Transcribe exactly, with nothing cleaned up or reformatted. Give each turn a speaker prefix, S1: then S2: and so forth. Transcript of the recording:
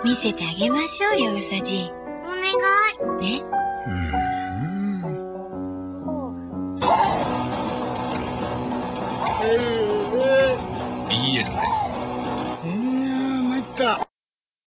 S1: 見せてあげましょうよ、うさじ。
S2: お願い。
S1: ね。
S3: うーん。
S4: ビーエス です。
S3: いやー、参った。